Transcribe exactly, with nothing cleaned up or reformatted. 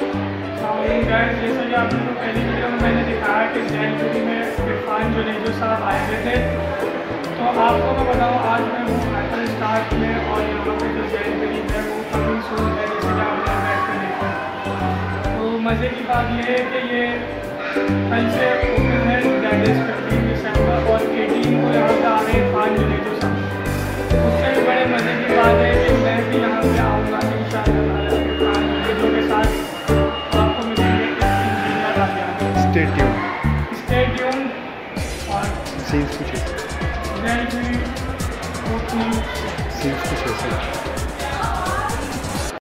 Guys, जैसा कि आप लोगों को पहली वीडियो में मैंने दिखाया कि ज़ेलबरी में इरफान जुनेजो साहब आए हुए थे, तो आपको मैं बताऊँ आज मैं हूँ एप्पल स्टार्ट में और यहाँ पे जो ज़ेलबरी है वो कमिंग सून है, जैसे कि आप यहाँ बैठ कर देखा। तो मज़े की बात यह है कि ये कल से ओपन है, दैट इज़ फिफ्टीन दिसंबर और एटीन को यहाँ पे आ रहे हैं इरफान जुनेजो साहब। उससे भी बड़े मज़े की बात है कि मैं भी यहाँ पे आऊँगा इंशाअल्लाह इरफान जुनेजो के साथ। Stay tuned. Stay tuned और सीन्स कुछ ऐसे ज़ेलबरी ओपनिंग सीन्स कुछ ऐसे